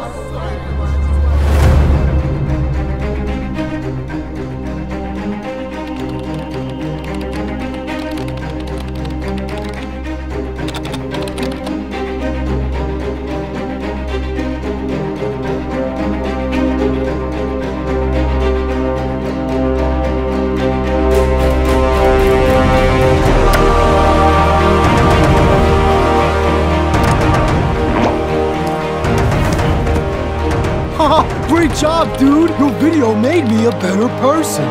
Great job, dude! Your video made me a better person.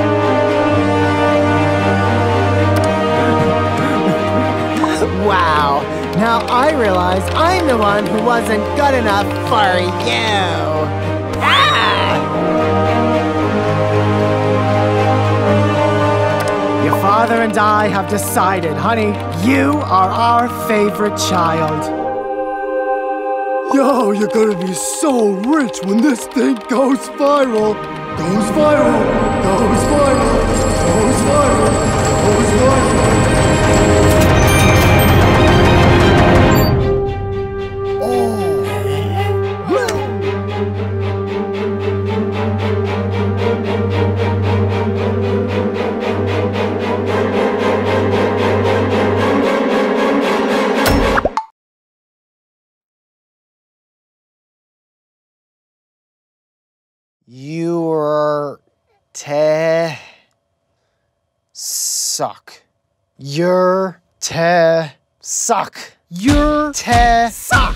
Wow. Now I realize I'm the one who wasn't good enough for you. Ah! Your father and I have decided, honey, you are our favorite child. Yo, you're gonna be so rich when this thing goes viral. Goes viral, goes viral, goes viral, goes viral. Your te suck. Your te suck. Your te suck.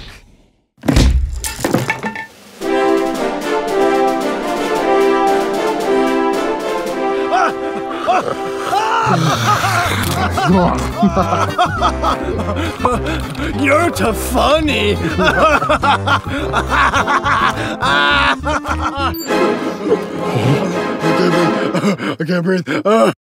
You're too funny. I can't breathe.